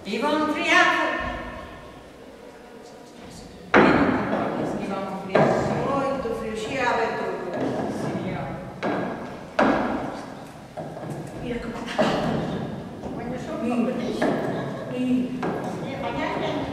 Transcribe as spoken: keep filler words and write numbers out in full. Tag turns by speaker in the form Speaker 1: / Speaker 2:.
Speaker 1: Viva un friato! Viva un friato!
Speaker 2: Molto frio, ci apre tutto.
Speaker 1: Mira come sta. Quando sono
Speaker 2: Mira.
Speaker 1: benissimo.
Speaker 2: Mira.
Speaker 1: Magari